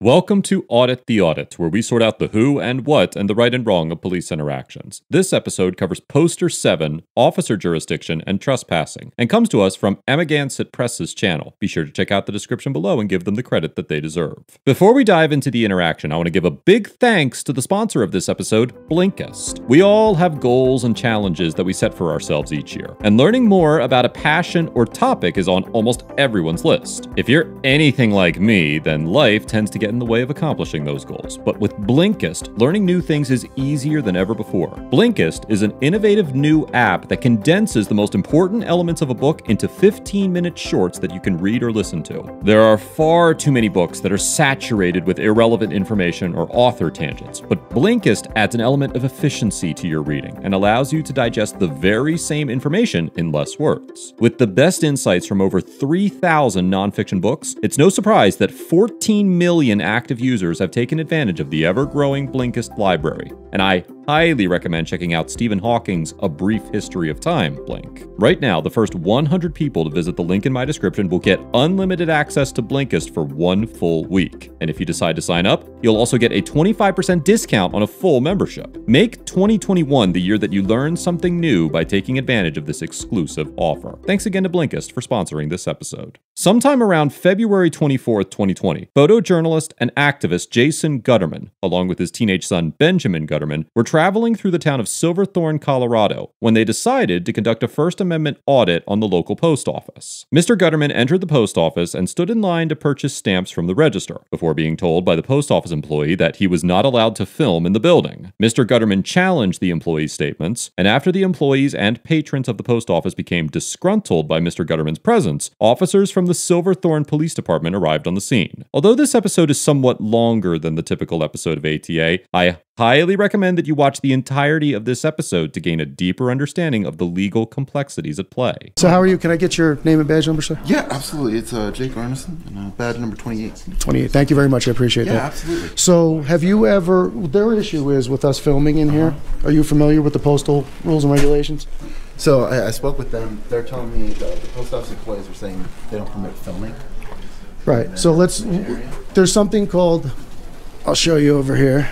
Welcome to Audit the Audit, where we sort out the who and what and the right and wrong of police interactions. This episode covers Poster 7, Officer Jurisdiction, and Trespassing, and comes to us from Amagansett Press's channel. Be sure to check out the description below and give them the credit that they deserve. Before we dive into the interaction, I want to give a big thanks to the sponsor of this episode, Blinkist. We all have goals and challenges that we set for ourselves each year, and learning more about a passion or topic is on almost everyone's list. If you're anything like me, then life tends to get in the way of accomplishing those goals. But with Blinkist, learning new things is easier than ever before. Blinkist is an innovative new app that condenses the most important elements of a book into 15-minute shorts that you can read or listen to. There are far too many books that are saturated with irrelevant information or author tangents, but Blinkist adds an element of efficiency to your reading and allows you to digest the very same information in less words. With the best insights from over 3,000 nonfiction books, it's no surprise that 14 million active users have taken advantage of the ever-growing Blinkist library, and I highly recommend checking out Stephen Hawking's A Brief History of Time Blink. Right now, the first 100 people to visit the link in my description will get unlimited access to Blinkist for 1 full week. And if you decide to sign up, you'll also get a 25% discount on a full membership. Make 2021 the year that you learn something new by taking advantage of this exclusive offer. Thanks again to Blinkist for sponsoring this episode. Sometime around February 24th, 2020, photojournalist and activist Jason Gutterman, along with his teenage son Benjamin Gutterman, were traveling through the town of Silverthorne, Colorado, when they decided to conduct a First Amendment audit on the local post office. Mr. Gutterman entered the post office and stood in line to purchase stamps from the register, before being told by the post office employee that he was not allowed to film in the building. Mr. Gutterman challenged the employee's statements, and after the employees and patrons of the post office became disgruntled by Mr. Gutterman's presence, officers from the Silverthorne Police Department arrived on the scene. Although this episode is somewhat longer than the typical episode of ATA, I highly recommend that you watch the entirety of this episode to gain a deeper understanding of the legal complexities at play. So how are you? Can I get your name and badge number, sir? Yeah, absolutely. It's Jake Arneson, and badge number 28. 28. Thank you very much. I appreciate that. Yeah, absolutely. So have you ever, their issue is with us filming in here. Are you familiar with the postal rules and regulations? So I spoke with them. They're telling me the post office employees are saying they don't permit filming. Right. So there's something called, I'll show you over here.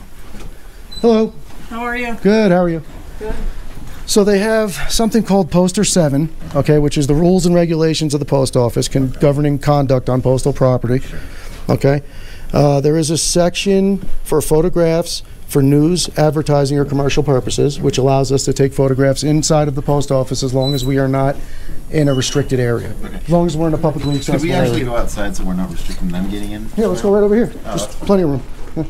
Hello. How are you? Good. How are you? Good. So they have something called Poster 7, okay, which is the rules and regulations of the post office governing conduct on postal property. Sure. Okay. There is a section for photographs for news, advertising, or commercial purposes, which allows us to take photographs inside of the post office as long as we are not in a restricted area. Okay. As long as we're in a publicly accessible area. Could we actually area. go outside so we're not restricting them getting in? Yeah, let's go right over here. Just plenty of room. Yeah.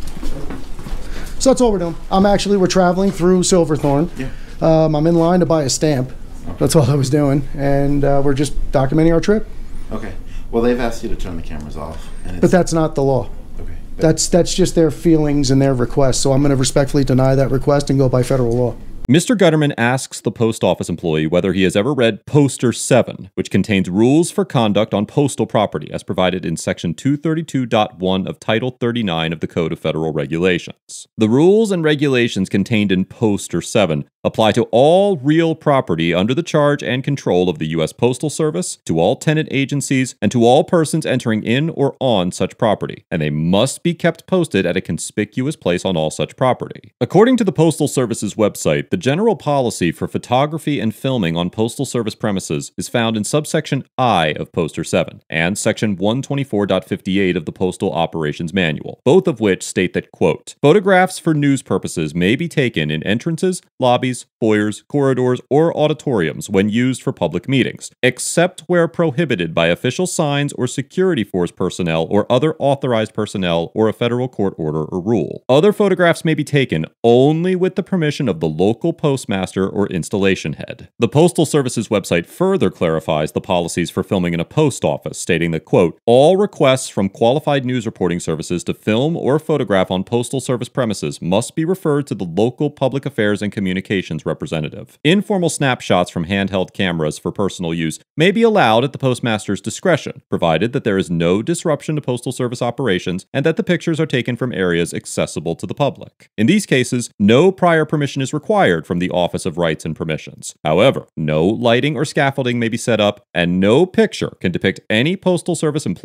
So that's all we're doing. We're traveling through Silverthorne. Yeah. I'm in line to buy a stamp. Okay. That's all I was doing. And we're just documenting our trip. Okay. Well, they've asked you to turn the cameras off. But that's not the law. Okay. That's just their feelings and their requests. So I'm going to respectfully deny that request and go by federal law. Mr. Gutterman asks the post office employee whether he has ever read Poster 7, which contains rules for conduct on postal property as provided in Section 232.1 of Title 39 of the Code of Federal Regulations. The rules and regulations contained in Poster 7 apply to all real property under the charge and control of the U.S. Postal Service, to all tenant agencies, and to all persons entering in or on such property, and they must be kept posted at a conspicuous place on all such property. According to the Postal Service's website, the general policy for photography and filming on Postal Service premises is found in subsection I of Poster 7 and section 124.58 of the Postal Operations Manual, both of which state that, quote, photographs for news purposes may be taken in entrances, lobbies, foyers, corridors, or auditoriums when used for public meetings, except where prohibited by official signs or security force personnel or other authorized personnel or a federal court order or rule. Other photographs may be taken only with the permission of the local postmaster or installation head. The Postal Service's website further clarifies the policies for filming in a post office, stating that, quote, all requests from qualified news reporting services to film or photograph on Postal Service premises must be referred to the local public affairs and communications representative. Informal snapshots from handheld cameras for personal use may be allowed at the postmaster's discretion, provided that there is no disruption to Postal Service operations and that the pictures are taken from areas accessible to the public. In these cases, no prior permission is required from the Office of Rights and Permissions. However, no lighting or scaffolding may be set up, and no picture can depict any Postal Service employee,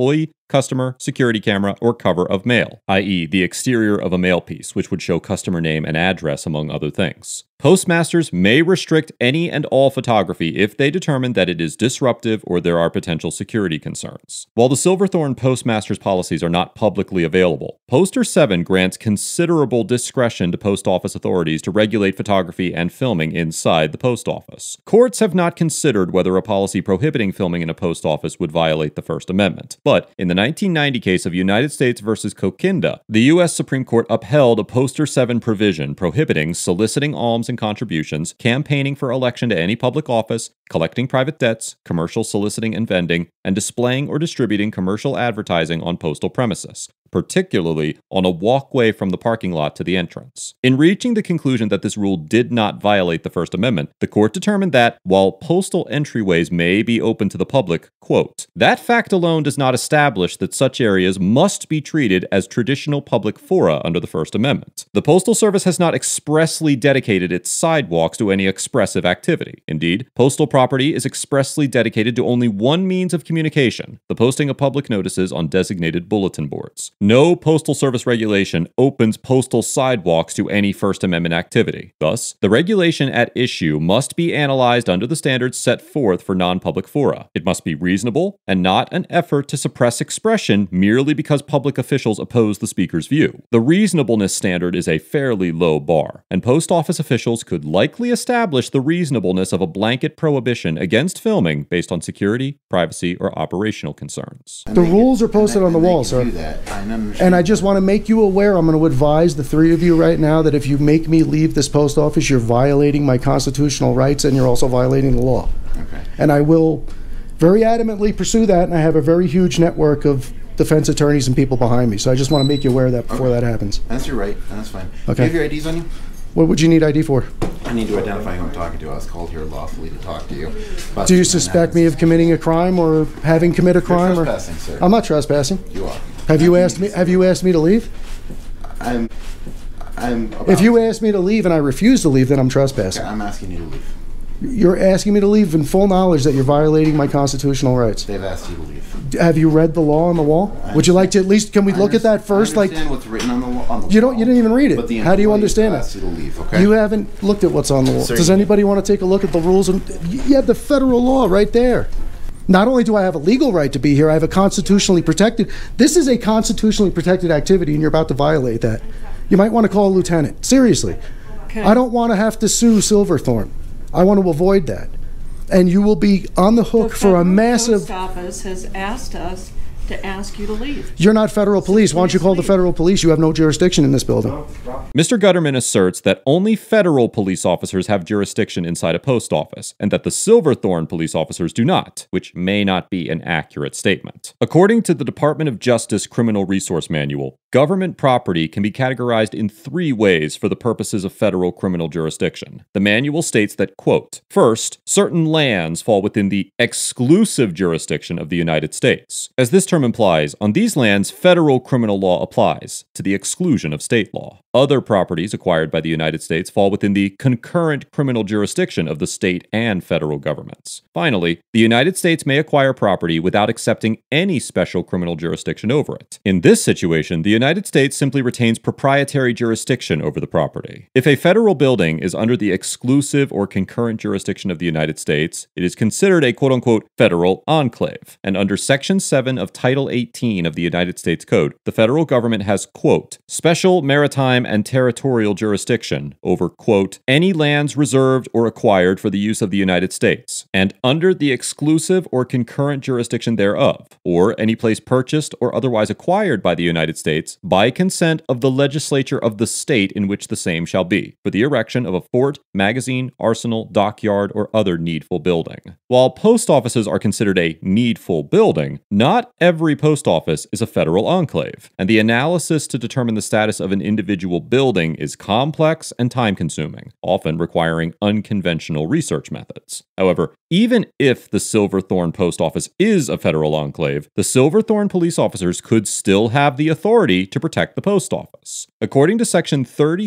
customer, security camera, or cover of mail, i.e. the exterior of a mail piece, which would show customer name and address, among other things. Postmasters may restrict any and all photography if they determine that it is disruptive or there are potential security concerns. While the Silverthorne Postmasters policies are not publicly available, Poster 7 grants considerable discretion to post office authorities to regulate photography and filming inside the post office. Courts have not considered whether a policy prohibiting filming in a post office would violate the First Amendment, but in the 1990 case of United States versus Kokinda, the U.S. Supreme Court upheld a Poster 7 provision prohibiting soliciting alms and contributions, campaigning for election to any public office, collecting private debts, commercial soliciting and vending, and displaying or distributing commercial advertising on postal premises, particularly on a walkway from the parking lot to the entrance. In reaching the conclusion that this rule did not violate the First Amendment, the court determined that, while postal entryways may be open to the public, quote, that fact alone does not establish that such areas must be treated as traditional public fora under the First Amendment. The Postal Service has not expressly dedicated its sidewalks to any expressive activity. Indeed, postal property is expressly dedicated to only one means of communication, the posting of public notices on designated bulletin boards. No Postal Service regulation opens postal sidewalks to any First Amendment activity. Thus, the regulation at issue must be analyzed under the standards set forth for non-public fora. It must be reasonable and not an effort to suppress expression merely because public officials oppose the speaker's view. The reasonableness standard is a fairly low bar, and post office officials could likely establish the reasonableness of a blanket prohibition against filming based on security, privacy, or operational concerns. The rules are posted on the wall, sir. And I just want to make you aware, I'm going to advise the three of you right now that if you make me leave this post office, you're violating my constitutional rights and you're also violating the law. Okay. And I will very adamantly pursue that, and I have a very huge network of defense attorneys and people behind me. So I just want to make you aware of that before that happens. That's your right. That's fine. Okay. Do you have your IDs on you? What would you need ID for? I need to identify who I'm talking to. I was called here lawfully to talk to you. Do you suspect me of committing a crime or having committed a crime? You're trespassing, sir. I'm not trespassing. You are. Have you asked me? Have you asked me to leave? I'm If you ask me to leave and I refuse to leave, then I'm trespassing. Okay, I'm asking you to leave. You're asking me to leave in full knowledge that you're violating my constitutional rights. They've asked you to leave. Have you read the law on the wall? Would you like to at least? Can we look at that first? I understand what's written on the wall. You didn't even read But it. the How do you understand asked it? you to leave, okay? You haven't looked at what's on the wall. Sir, Does anybody want to take a look at the rules? And you have the federal law right there. Not only do I have a legal right to be here, I have a constitutionally protected. This is a constitutionally protected activity, and you're about to violate that. You might want to call a lieutenant. Seriously. Okay. I don't want to have to sue Silverthorne. I want to avoid that. And you will be on the hook for a massive. The Post Office has asked us to ask you to leave. You're not federal police. Why don't you call the federal police? You have no jurisdiction in this building. Mr. Gutterman asserts that only federal police officers have jurisdiction inside a post office, and that the Silverthorne police officers do not, which may not be an accurate statement. According to the Department of Justice Criminal Resource Manual, government property can be categorized in 3 ways for the purposes of federal criminal jurisdiction. The manual states that, quote, first, certain lands fall within the exclusive jurisdiction of the United States. As this term implies, on these lands, federal criminal law applies, to the exclusion of state law. Other properties acquired by the United States fall within the concurrent criminal jurisdiction of the state and federal governments. Finally, the United States may acquire property without accepting any special criminal jurisdiction over it. In this situation, the United States simply retains proprietary jurisdiction over the property. If a federal building is under the exclusive or concurrent jurisdiction of the United States, it is considered a quote-unquote federal enclave, and under Section 7 of Title 18 of the United States Code, the federal government has, quote, special maritime and territorial jurisdiction over, quote, any lands reserved or acquired for the use of the United States, and under the exclusive or concurrent jurisdiction thereof, or any place purchased or otherwise acquired by the United States by consent of the legislature of the state in which the same shall be, for the erection of a fort, magazine, arsenal, dockyard, or other needful building. While post offices are considered a needful building, not every post office is a federal enclave, and the analysis to determine the status of an individual building is complex and time-consuming, often requiring unconventional research methods. However, even if the Silverthorne Post Office is a federal enclave, the Silverthorne police officers could still have the authority to protect the post office. According to Section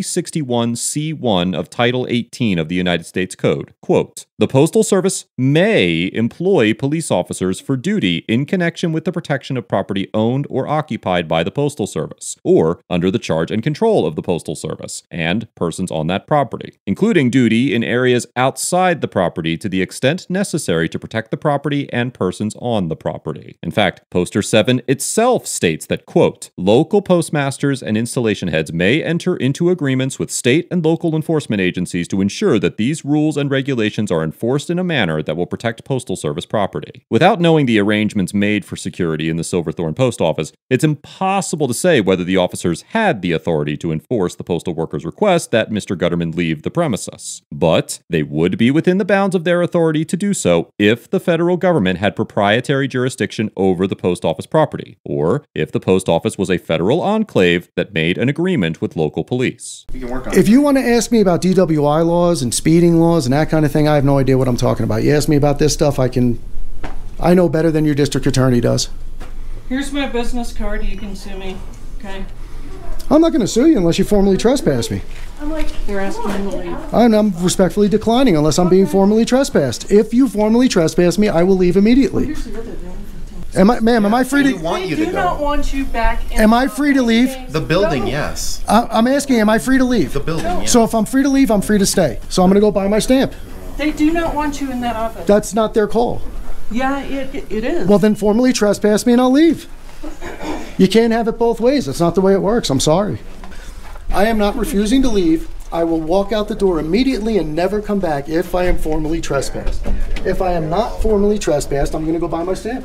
3061C1 of Title 18 of the United States Code, quote, "The Postal Service may employ police officers for duty in connection with the protection of property owned or occupied by the Postal Service, or under the charge and control of the Postal Service, and persons on that property, including duty in areas outside the property to the extent necessary to protect the property and persons on the property." In fact, Poster 7 itself states that, quote, "Local postmasters and installation heads may enter into agreements with state and local enforcement agencies to ensure that these rules and regulations are enforced in a manner that will protect Postal Service property." Without knowing the arrangements made for security in the Silverthorne Post Office, it's impossible to say whether the officers had the authority to enforce the postal workers' request that Mr. Gutterman leave the premises. But they would be within the bounds of their authority to do so if the federal government had proprietary jurisdiction over the post office property, or if the post office was a federal enclave that made an agreement with local police. We can work on If you want to ask me about DWI laws and speeding laws and that kind of thing, I have no idea what I'm talking about. You ask me about this stuff, I know better than your district attorney does. Here's my business card. You can sue me. Okay? I'm not going to sue you unless you formally trespass me. They're asking me to leave. And I'm respectfully declining unless I'm being formally trespassed. If you formally trespass me, I will leave immediately. Here's the other thing. Ma'am, am I free We to... want you They to do not go. want you back in. Am I free to leave? The building, yes. I'm asking, am I free to leave? The building, yes. So if I'm free to leave, I'm free to stay. So I'm going to go buy my stamp. They do not want you in that office. That's not their call. Yeah, it is. Well, then formally trespass me and I'll leave. You can't have it both ways. That's not the way it works. I'm sorry. I am not refusing to leave. I will walk out the door immediately and never come back if I am formally trespassed. If I am not formally trespassed, I'm going to go buy my stamp.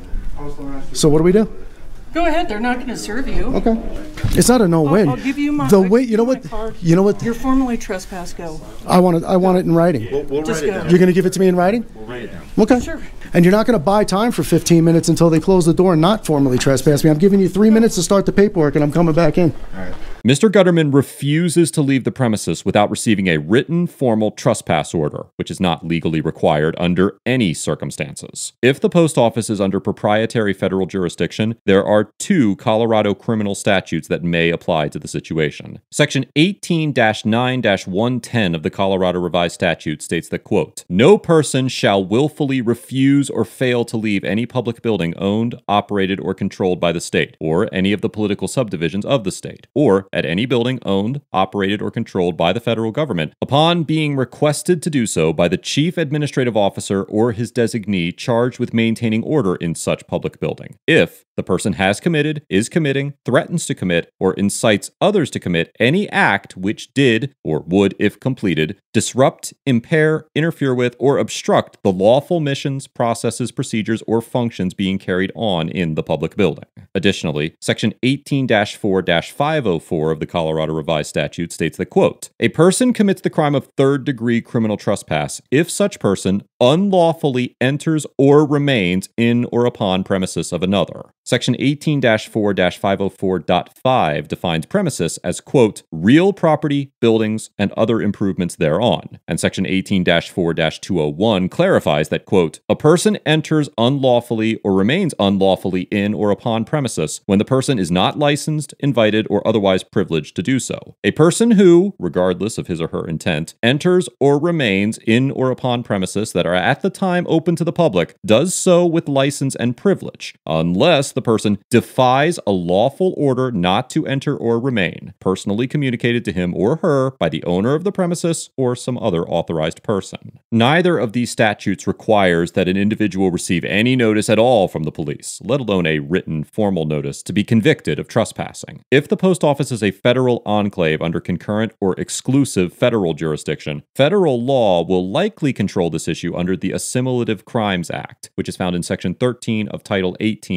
So what do we do? Go ahead. They're not going to serve you. Okay. It's not a no-win. I'll give you my. The I'll way, give you know my what? card. You know what? You're formally trespassed. Go. I want it in writing. We'll Just write it go. down. You're going to give it to me in writing? We'll write it down. Okay. Sure. And you're not going to buy time for 15 minutes until they close the door and not formally trespass me. I'm giving you 3 minutes to start the paperwork and I'm coming back in. All right. Mr. Gutterman refuses to leave the premises without receiving a written formal trespass order, which is not legally required under any circumstances. If the post office is under proprietary federal jurisdiction, there are 2 Colorado criminal statutes that may apply to the situation. Section 18-9-110 of the Colorado Revised Statute states that, quote, "No person shall willfully refuse or fail to leave any public building owned, operated, or controlled by the state, or any of the political subdivisions of the state, or at any building owned, operated, or controlled by the federal government, upon being requested to do so by the chief administrative officer or his designee charged with maintaining order in such public building, if the person has committed, is committing, threatens to commit, or incites others to commit any act which did, or would if completed, disrupt, impair, interfere with, or obstruct the lawful missions, processes, procedures, or functions being carried on in the public building." Additionally, Section 18-4-504 of the Colorado Revised Statute states that, quote, "A person commits the crime of third-degree criminal trespass if such person unlawfully enters or remains in or upon premises of another." Section 18-4-504.5 defines premises as, quote, "real property, buildings, and other improvements thereon." And Section 18-4-201 clarifies that, quote, "A person enters unlawfully or remains unlawfully in or upon premises when the person is not licensed, invited, or otherwise privileged to do so. A person who, regardless of his or her intent, enters or remains in or upon premises that are at the time open to the public does so with license and privilege, unless the person defies a lawful order not to enter or remain, personally communicated to him or her by the owner of the premises or some other authorized person." Neither of these statutes requires that an individual receive any notice at all from the police, let alone a written formal notice, to be convicted of trespassing. If the post office is a federal enclave under concurrent or exclusive federal jurisdiction, federal law will likely control this issue under the Assimilative Crimes Act, which is found in Section 13 of Title 18 of the United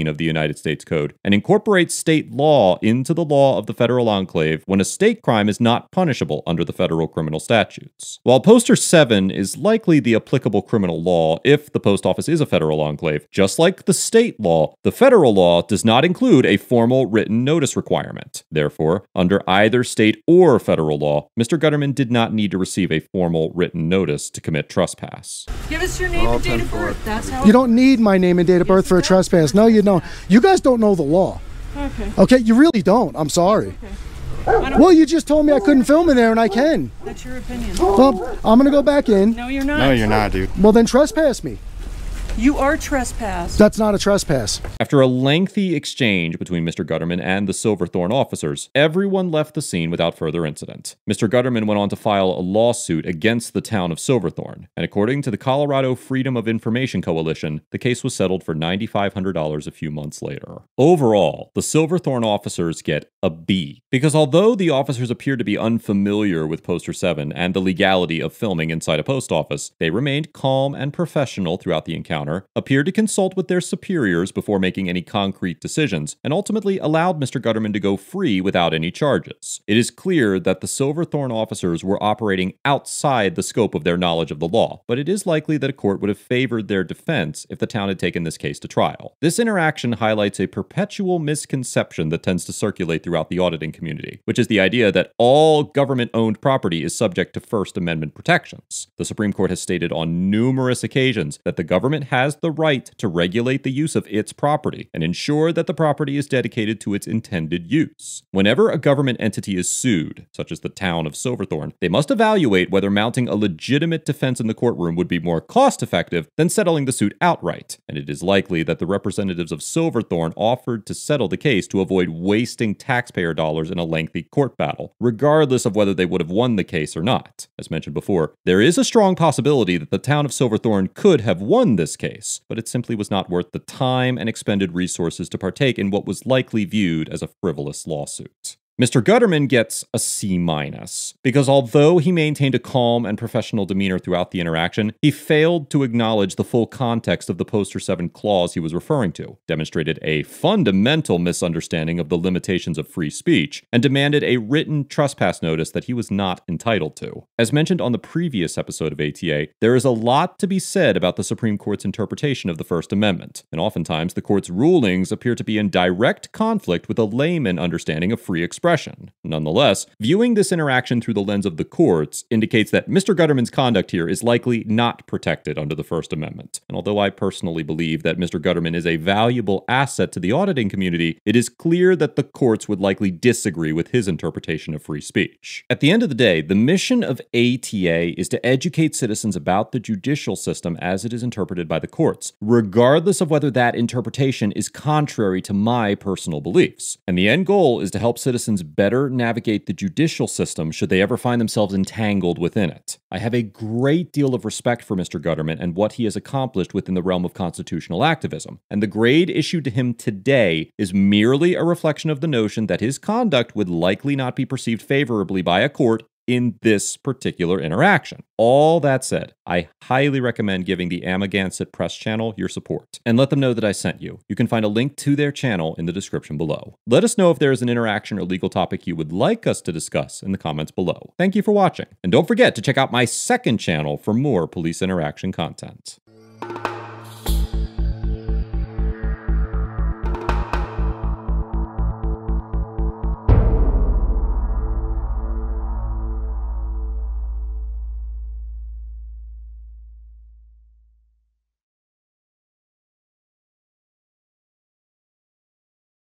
United States Code and incorporates state law into the law of the federal enclave when a state crime is not punishable under the federal criminal statutes. While Poster 7 is likely the applicable criminal law if the post office is a federal enclave, just like the state law, the federal law does not include a formal written notice requirement. Therefore, under either state or federal law, Mr. Gutterman did not need to receive a formal written notice to commit trespass. Give us your name and date of birth. That's how You don't need my name and date of birth for a trespass. No, you don't. You guys don't know the law. Okay. Okay, you really don't. I'm sorry. Okay. Well, you just told me I couldn't film in there, and I can. That's your opinion. Well, I'm going to go back in. No, you're not. No, you're not, dude. Well, then trespass me. You are trespassed. That's not a trespass. After a lengthy exchange between Mr. Gutterman and the Silverthorne officers, everyone left the scene without further incident. Mr. Gutterman went on to file a lawsuit against the town of Silverthorne, and according to the Colorado Freedom of Information Coalition, the case was settled for $9,500 a few months later. Overall, the Silverthorne officers get a B, because although the officers appeared to be unfamiliar with Poster 7 and the legality of filming inside a post office, they remained calm and professional throughout the encounter, appeared to consult with their superiors before making any concrete decisions, and ultimately allowed Mr. Gutterman to go free without any charges. It is clear that the Silverthorne officers were operating outside the scope of their knowledge of the law, but it is likely that a court would have favored their defense if the town had taken this case to trial. This interaction highlights a perpetual misconception that tends to circulate throughout the auditing community, which is the idea that all government-owned property is subject to First Amendment protections. The Supreme Court has stated on numerous occasions that the government has the right to regulate the use of its property and ensure that the property is dedicated to its intended use. Whenever a government entity is sued, such as the town of Silverthorne, they must evaluate whether mounting a legitimate defense in the courtroom would be more cost-effective than settling the suit outright, and it is likely that the representatives of Silverthorne offered to settle the case to avoid wasting taxpayer dollars in a lengthy court battle, regardless of whether they would have won the case or not. As mentioned before, there is a strong possibility that the town of Silverthorne could have won this case, but it simply was not worth the time and expended resources to partake in what was likely viewed as a frivolous lawsuit. Mr. Gutterman gets a C-, because although he maintained a calm and professional demeanor throughout the interaction, he failed to acknowledge the full context of the Poster 7 clause he was referring to, demonstrated a fundamental misunderstanding of the limitations of free speech, and demanded a written trespass notice that he was not entitled to. As mentioned on the previous episode of ATA, there is a lot to be said about the Supreme Court's interpretation of the First Amendment, and oftentimes the court's rulings appear to be in direct conflict with a layman understanding of free expression. Nonetheless, viewing this interaction through the lens of the courts indicates that Mr. Gutterman's conduct here is likely not protected under the First Amendment. And although I personally believe that Mr. Gutterman is a valuable asset to the auditing community, it is clear that the courts would likely disagree with his interpretation of free speech. At the end of the day, the mission of ATA is to educate citizens about the judicial system as it is interpreted by the courts, regardless of whether that interpretation is contrary to my personal beliefs. And the end goal is to help citizens better navigate the judicial system should they ever find themselves entangled within it. I have a great deal of respect for Mr. Gutterman and what he has accomplished within the realm of constitutional activism, and the grade issued to him today is merely a reflection of the notion that his conduct would likely not be perceived favorably by a court in this particular interaction. All that said, I highly recommend giving the Amagansett Press channel your support, and let them know that I sent you. You can find a link to their channel in the description below. Let us know if there is an interaction or legal topic you would like us to discuss in the comments below. Thank you for watching, and don't forget to check out my second channel for more police interaction content.